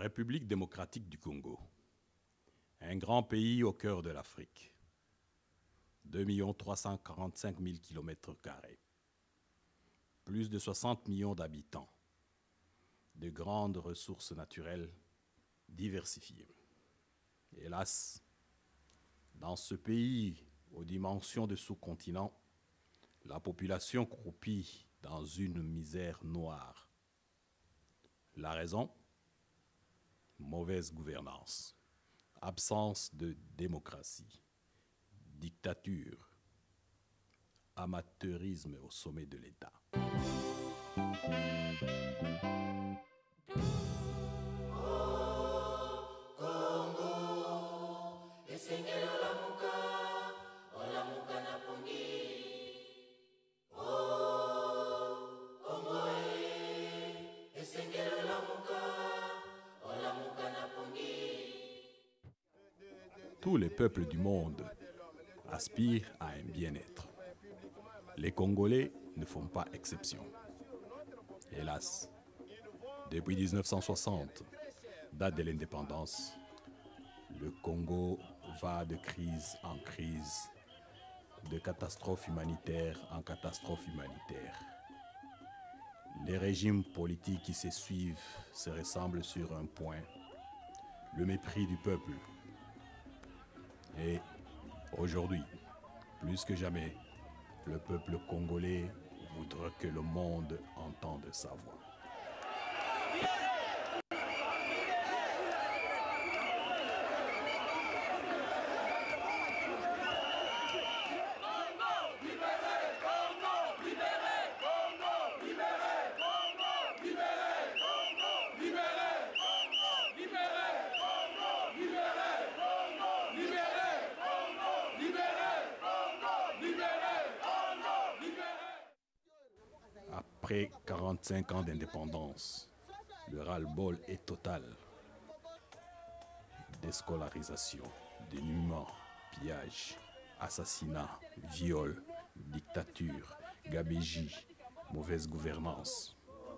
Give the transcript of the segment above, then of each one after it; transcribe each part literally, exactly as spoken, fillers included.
République démocratique du Congo, un grand pays au cœur de l'Afrique, deux millions trois cent quarante-cinq mille kilomètres carrés, plus de soixante millions d'habitants, de grandes ressources naturelles diversifiées. Hélas, dans ce pays aux dimensions de sous-continent, la population croupit dans une misère noire. La raison ? Mauvaise gouvernance, absence de démocratie, dictature, amateurisme au sommet de l'État. Tous les peuples du monde aspirent à un bien-être. Les Congolais ne font pas exception. Hélas, depuis mille neuf cent soixante, date de l'indépendance, le Congo va de crise en crise, de catastrophe humanitaire en catastrophe humanitaire. Les régimes politiques qui se suivent se ressemblent sur un point, le mépris du peuple. Et aujourd'hui, plus que jamais, le peuple congolais voudra que le monde entende sa voix. Après quarante-cinq ans d'indépendance, le ras-le-bol est total. Déscolarisation, dénuement, pillage, assassinat, viol, dictature, gabegie, mauvaise gouvernance.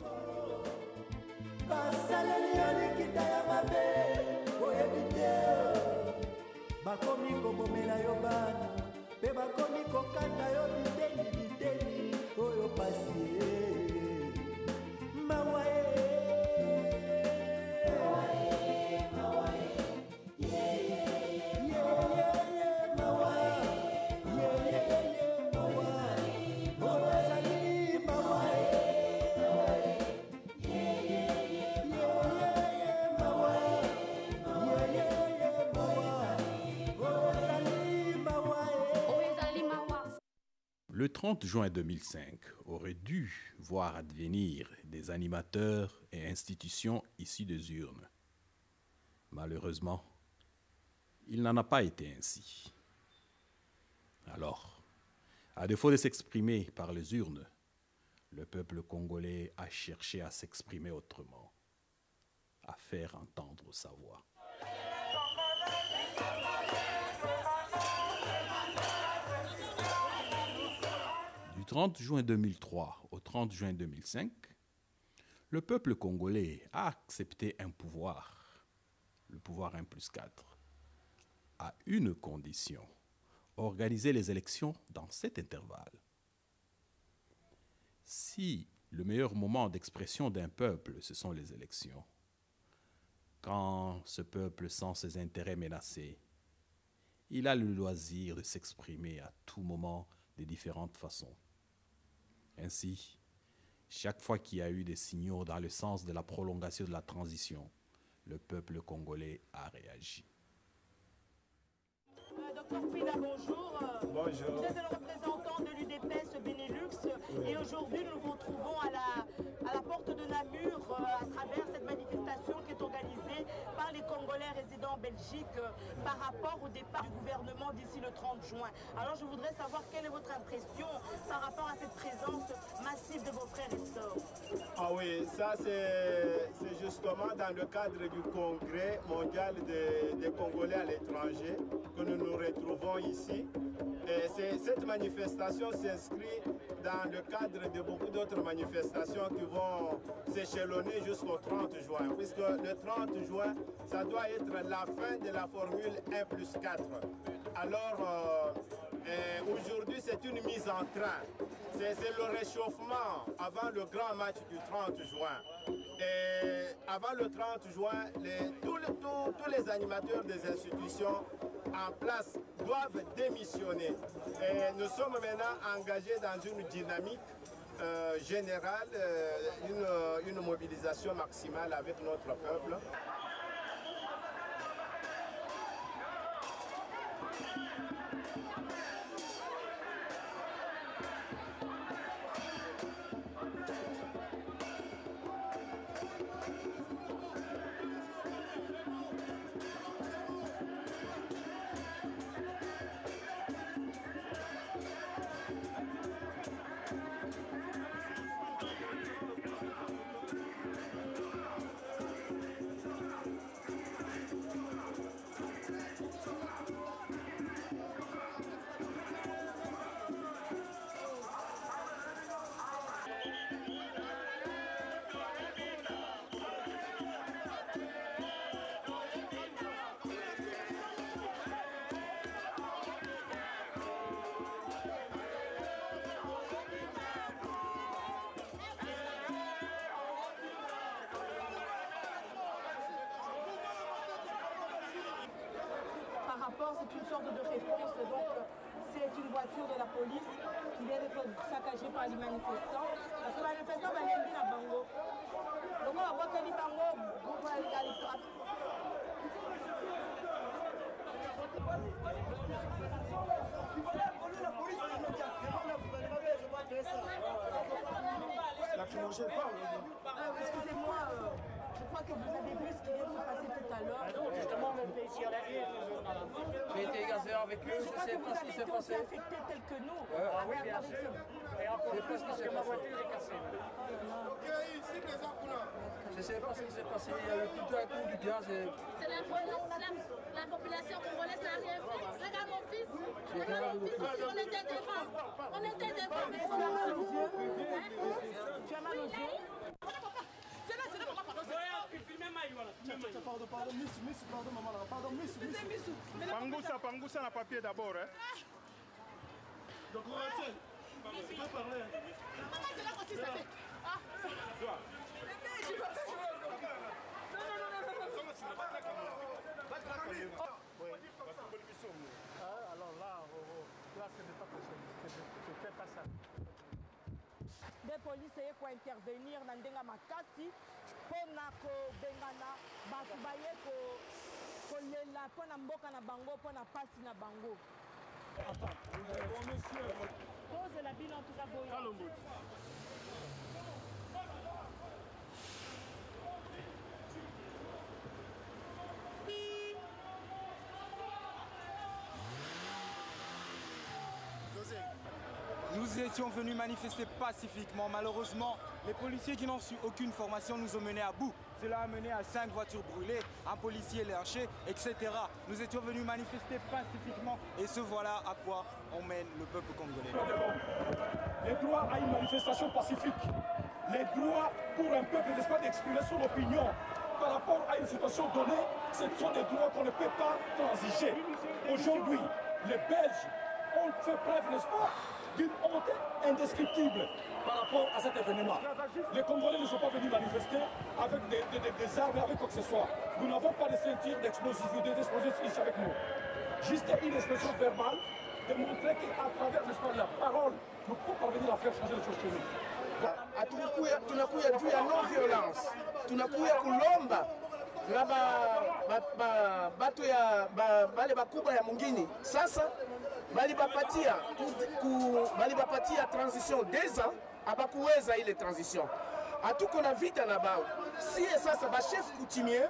Le trente juin deux mille cinq aurait dû voir advenir des animateurs et institutions issus des urnes. Malheureusement, il n'en a pas été ainsi. Alors, à défaut de s'exprimer par les urnes, le peuple congolais a cherché à s'exprimer autrement, à faire entendre sa voix. Du trente juin deux mille trois au trente juin deux mille cinq, le peuple congolais a accepté un pouvoir, le pouvoir un plus quatre, à une condition, organiser les élections dans cet intervalle. Si le meilleur moment d'expression d'un peuple, ce sont les élections, quand ce peuple sent ses intérêts menacés, il a le loisir de s'exprimer à tout moment de différentes façons. Ainsi, chaque fois qu'il y a eu des signaux dans le sens de la prolongation de la transition, le peuple congolais a réagi. Euh, Docteur Fida, bonjour. Bonjour. Vous êtes le représentant de l'U D P S Benelux et aujourd'hui nous nous retrouvons à la, à la porte de Namur euh, à travers cette manifestation qui est organisée par les Congolais résident en Belgique euh, par rapport au départ du gouvernement d'ici le trente juin. Alors je voudrais savoir quelle est votre impression par rapport à cette présence massive de vos frères et sœurs. Ah oui, ça c'est justement dans le cadre du congrès mondial des, des Congolais à l'étranger que nous nous retrouvons ici. Et cette manifestation s'inscrit dans le cadre de beaucoup d'autres manifestations qui vont s'échelonner jusqu'au trente juin, puisque le trente juin, ça doit être la fin de la formule un plus quatre. Alors, euh, aujourd'hui, c'est une mise en train. C'est le réchauffement avant le grand match du trente juin. Et avant le trente juin, les, tous, les, tous, tous les animateurs des institutions en place doivent démissionner. Et nous sommes maintenant engagés dans une dynamique euh, générale, euh, une, une mobilisation maximale avec notre peuple. C'est une sorte de réponse, donc c'est une voiture de la police qui vient d'être saccagée par les manifestants. Parce que les manifestants vont aller à Bango. Donc on va voir que les Bango vont aller à l'étoile. Excusez-moi, euh, je crois que vous avez vu ce qui vient de se passer tout à l'heure. Justement, on était ici à l'arrière. J'ai été gazé avec eux, je ne sais pas ce qui s'est passé. Vous avez été affecté tel que nous. Euh, ah oui, bien sûr. Et encore plus parce que ma voiture est cassée. Je ne sais pas ce qui s'est passé. Il y a eu tout un coup du gaz. Et... C'est la police, la, la population congolaise n'a rien fait. Regarde mon fils. Regarde mon fils aussi, on était devant. On était devant, mais on a mal aux yeux. Tu as mal aux yeux? Pardon, pardon, miss, miss, pardon, maman, pardon, miss, miss. Pangoussa, Pangoussa, la papier d'abord, hein. Donc, on reste. Tu peux parler. Maman, c'est là aussi, ça fait. Ah. Alors là, là, ce n'est pas possible. Je ne fais pas ça. Des policiers qui intervenir dans Ndenga Makasi pour kobengana bato baye kolela mpo na mboka na bango mpo na pasi na bango. Pose la bille en tout cas boye. Nous étions venus manifester pacifiquement. Malheureusement, les policiers qui n'ont reçu aucune formation nous ont menés à bout. Cela a mené à cinq voitures brûlées, un policier lynché, et cetera. Nous étions venus manifester pacifiquement et ce voilà à quoi on mène le peuple congolais. Les droits à une manifestation pacifique, les droits pour un peuple, n'est-ce pas, d'exprimer son opinion par rapport à une situation donnée, ce sont des droits qu'on ne peut pas transiger. Aujourd'hui, les Belges ont fait preuve, n'est-ce pas, d'une honte indescriptible par rapport à cet événement. Les Congolais ne sont pas venus manifester avec des, des, des, des armes, avec quoi que ce soit. Nous n'avons pas de ceinture d'explosivité, d'explosifs ici avec nous. Juste une expression verbale de montrer qu'à travers l'espoir de la parole, nous pouvons parvenir à faire changer les choses chez nous. Tunakuya juu ya non-violence, tunakuya kulomba na bato ya bale bakubwa ya mungini. Sasa bali bapatia bali bapatia transition deux ans abakuweza ile transition. Hatuko na vita na bao. Si sasa ba chef coutumier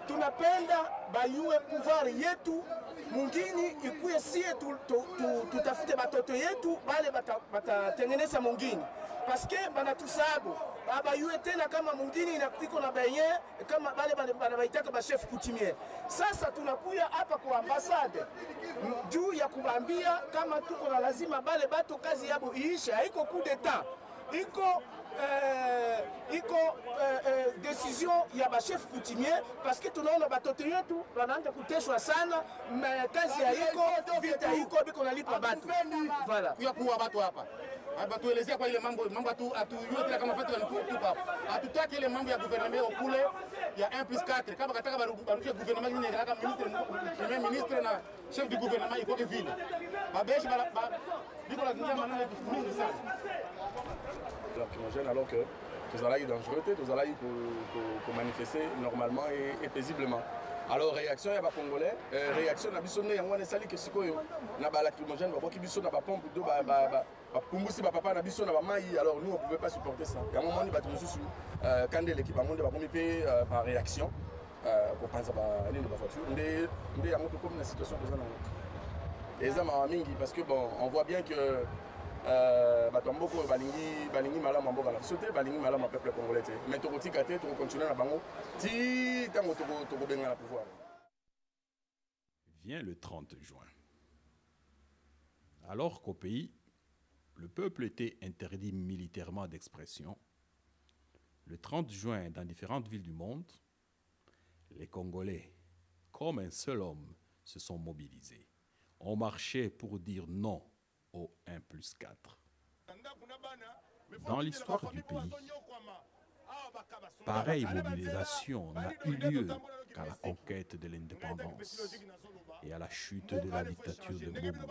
tunapenda bayue pouvoir yetu mungini ikuye sie tu, tu, tu, tutafute batoto yetu bale batatengeneza bata mungini paske banatusabu bayue tena kama mungini iko na benye kama bale banabaitaka ba chef coutumier. Sasa tunakuya hapa kwa ambasade juu ya kubambia kama tuko na lazima bale bato kazi yabo iisha, haiko coup d'etat, iko Euh, iko euh, euh, décision ya ba chef coutumier parce que tunaona batoto yetu wanaanza kuteshwa sana, kazi ya iko vita iko biko nalipa batu voilà kuya kuwa batu hapa batuelezea kwa ile mambo mambo atu atuyue kama fatu wanatupa hapa, hatutaki ile mambo ya gouvernement okule ya un plus quatre kama kataka barudishe gouvernement nyingine kama ministre premier ministre na chef du gouvernement iko vile babeshi ba biko lazima maneno mingi sana lacrymogène alors que tous allons dangereux, tous allons pour, pour, pour manifester normalement et, et paisiblement. Alors réaction il y a des Congolais, euh, réaction na biso ne yango ne sali que sikoyo na ba lacrymogène ba boki biso na ba pompe do ba ba ba kumbusi ba papa na biso na ba mai, alors nous on pouvait pas supporter ça. Il y a un moment ni ba tumususu euh quand l'équipe a monté ba pomi pe par réaction euh pour penser ba aller ba voiture ndé ndé yango to comme la situation présente na. Et ça m'a mingi parce que bon on voit bien que Euh, batombo balingi balingi malamu mboka na sote balingi malamu peuple congolais mais to kotika te to continuer na bango ti tango to to benga la pouvoir. Vient le trente juin. Alors qu'au pays, le peuple était interdit militairement d'expression, le trente juin, dans différentes villes du monde, les Congolais, comme un seul homme, se sont mobilisés. On marchait pour dire non au un plus quatre. Dans l'histoire du pays, pareille mobilisation n'a eu lieu qu'à la conquête de l'indépendance et à la chute de la dictature de Mobutu.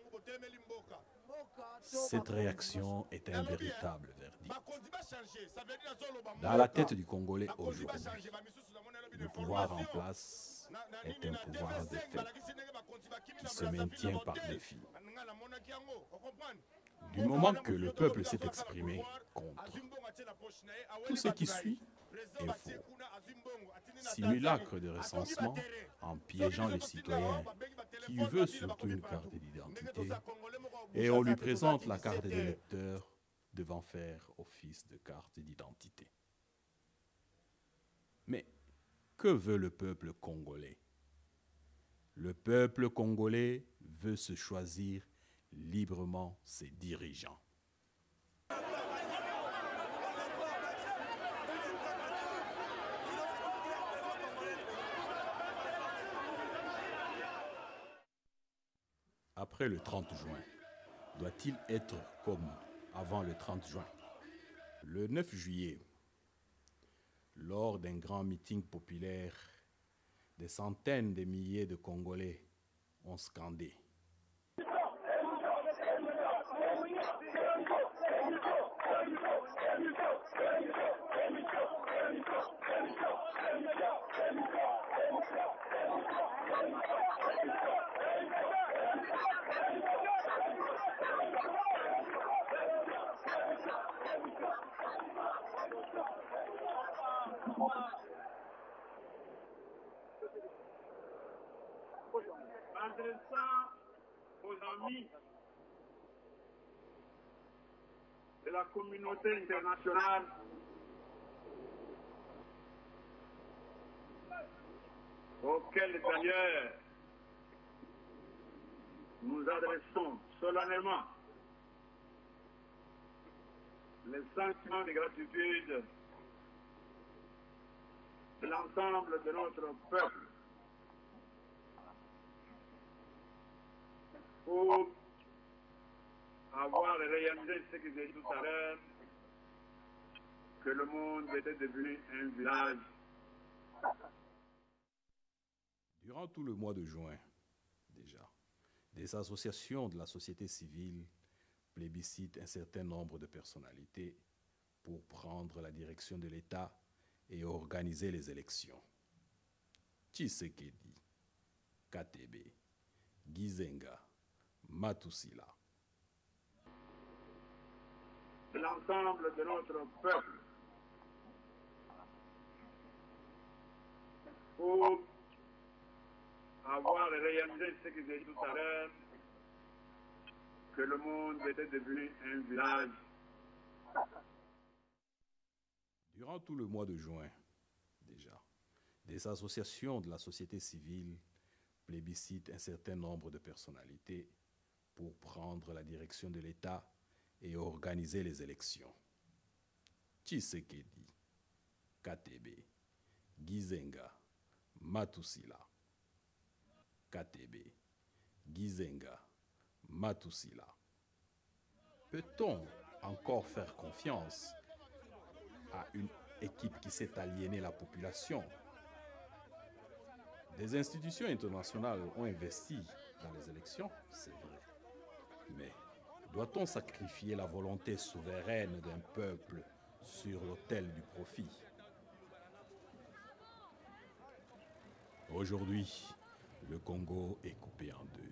Cette réaction est un véritable verdict. Dans la tête du Congolais aujourd'hui, le pouvoir en place est un pouvoir de fait qui se maintient par défi. Du moment que le peuple s'est exprimé contre, tout ce qui suit est faux. Simulacre de recensement en piégeant les citoyens qui veut surtout une carte d'identité et on lui présente la carte d'électeur devant faire office de carte d'identité. Mais que veut le peuple congolais? Le peuple congolais veut se choisir librement ses dirigeants. Après le trente juin, doit-il être comme avant le trente juin? Le neuf juillet, lors d'un grand meeting populaire, des centaines de milliers de Congolais ont scandé. Adressant aux amis de la communauté internationale, auxquels d'ailleurs nous adressons solennellement les sentiments de gratitude de l'ensemble de notre peuple pour avoir réalisé ce que j'ai dit tout à l'heure, que le monde était devenu un village. Durant tout le mois de juin, déjà, des associations de la société civile plébiscitent un certain nombre de personnalités pour prendre la direction de l'État et organiser les élections. Tshisekedi, K T B, Gizenga, Matusila. De l'ensemble de notre peuple pour avoir réalisé ce que j'ai dit tout à l'heure, que le monde était devenu un village. Durant tout le mois de juin, déjà, des associations de la société civile plébiscitent un certain nombre de personnalités pour prendre la direction de l'État et organiser les élections. Tshisekedi, Katebe, Gizenga, Matusila. Katebe, Gizenga, Matusila. Peut-on encore faire confiance à une équipe qui s'est aliénée la population? Des institutions internationales ont investi dans les élections, c'est vrai. Mais doit-on sacrifier la volonté souveraine d'un peuple sur l'autel du profit? Aujourd'hui, le Congo est coupé en deux.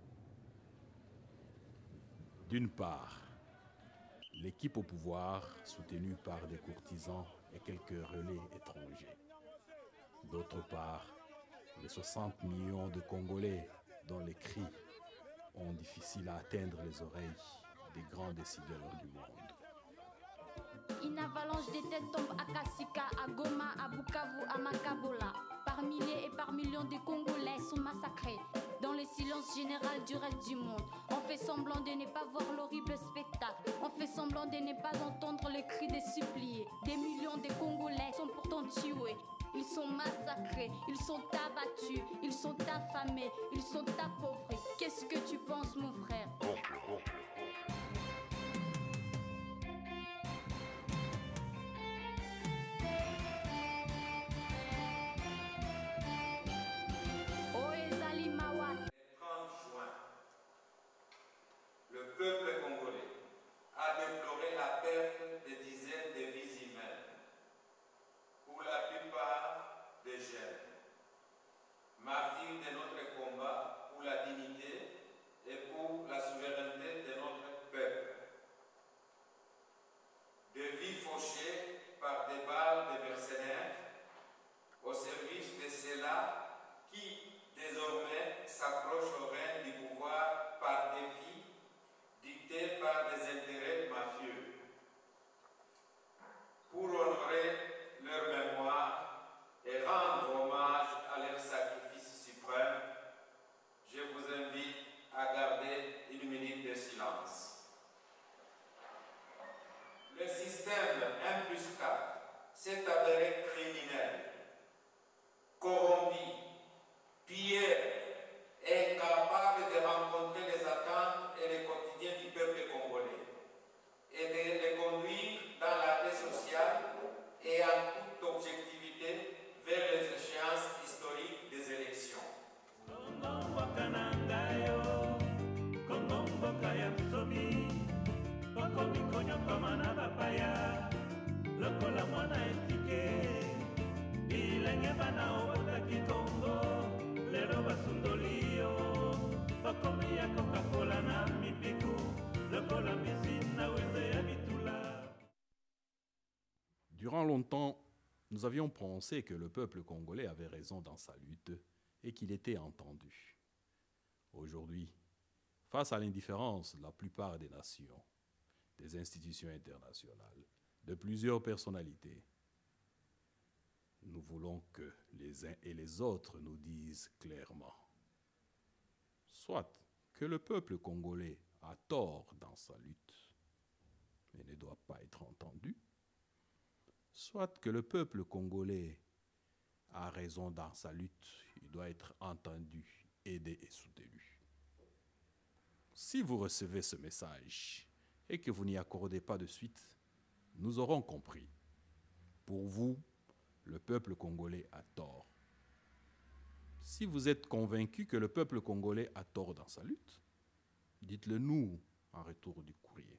D'une part, l'équipe au pouvoir, soutenue par des courtisans et quelques relais étrangers. D'autre part, les soixante millions de Congolais dont les cris ont difficile à atteindre les oreilles des grands décideurs du monde. Une avalanche des têtes tombe à Kasika, à Goma, à Bukavu, à Makabola. Par milliers et par millions de Congolais sont massacrés dans le silence général du reste du monde. On fait semblant de ne pas voir l'horrible spectacle. On fait semblant de ne pas entendre les cris des suppliés. Des millions de Congolais sont pourtant tués. Ils sont massacrés, ils sont abattus, ils sont affamés, ils sont appauvris. Qu'est-ce que tu penses, mon frère? Le peuple congolais a déploré la perte de dizaines de vies humaines, pour la plupart des jeunes, martyrs de notre combat pour la dignité et pour la souveraineté de notre peuple. Des vies fauchées par des balles de mercenaires au service de ceux-là qui désormais s'approchent au règne du pouvoir par défi dictés par des intérêts mafieux. Pour honorer leur mémoire et rendre hommage à leur sacrifice suprême, je vous invite à garder une minute de silence. Le système un plus quatre s'est avéré criminel, corrompu, pillé et incapable de rencontrer les attentes et les quotidiens du peuple congolais et de les conduire dans la paix sociale et en toute objectivité vers les échéances historiques des élections. Durant longtemps, nous avions pensé que le peuple congolais avait raison dans sa lutte et qu'il était entendu. Aujourd'hui, face à l'indifférence de la plupart des nations, des institutions internationales, de plusieurs personnalités, nous voulons que les uns et les autres nous disent clairement, soit que le peuple congolais a tort dans sa lutte, mais ne doit pas être entendu, soit que le peuple congolais a raison dans sa lutte, il doit être entendu, aidé et soutenu. Si vous recevez ce message et que vous n'y accordez pas de suite, nous aurons compris. Pour vous, le peuple congolais a tort. Si vous êtes convaincu que le peuple congolais a tort dans sa lutte, dites-le nous en retour du courrier.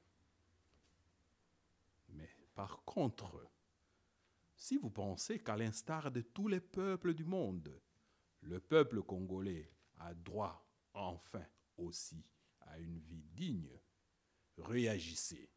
Mais par contre, si vous pensez qu'à l'instar de tous les peuples du monde, le peuple congolais a droit enfin aussi à une vie digne, réagissez,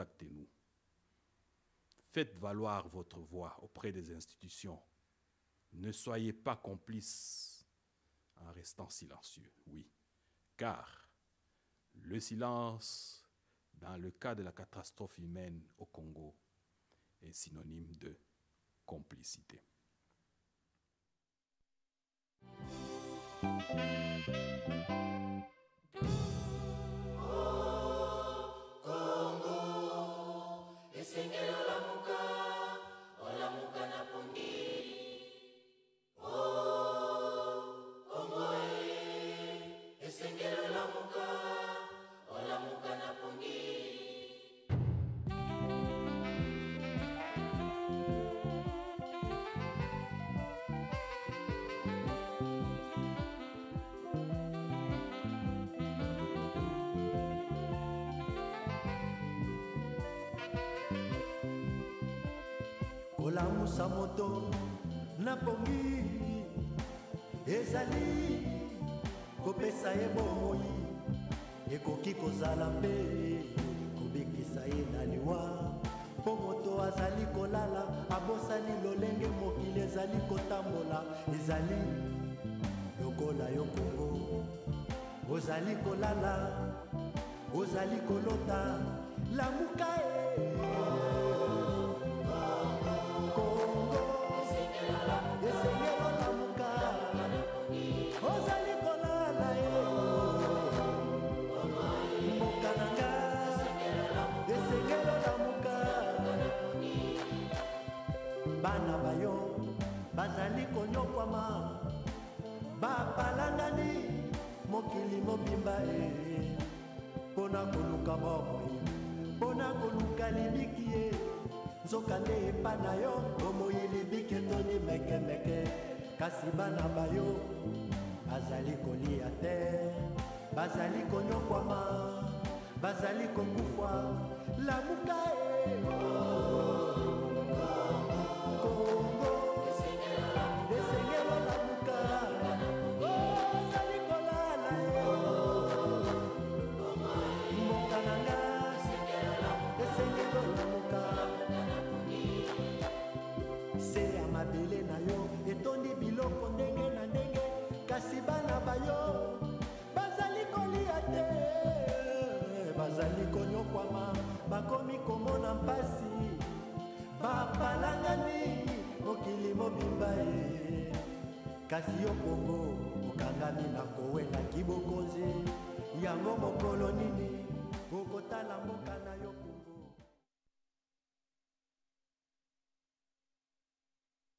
contactez-nous. Faites valoir votre voix auprès des institutions. Ne soyez pas complices en restant silencieux, oui, car le silence, dans le cas de la catastrophe humaine au Congo, est synonyme de complicité. Kolamusa moto na pongi ezali kopesa ye bomoi ekoki kozala mpe kobikisa ye na liwa mpo moto azali kolala abosani lolenge mokili ezali kotambola ezali lokola yo Kongo ozali kolala ozali kolota lamuka e bana bayo bazali konyokwama bapalangani mokili mobimba e mpona koluka bomoi mpona koluka libiki ye nzoka nde epa na yo bomoi libiki etoni mekemeke kasi bana bayo bazali kolia te bazali konyokwama bazali kokufa lamuka e etondi biloko ndenge na ndenge kasi bana bayo bazali kolia te bazali konyokwama bakomi komona mpasi bapalangani mokili mobimba e kasi yo Kongo okangami na kowenda kibokonzi yango mokoloni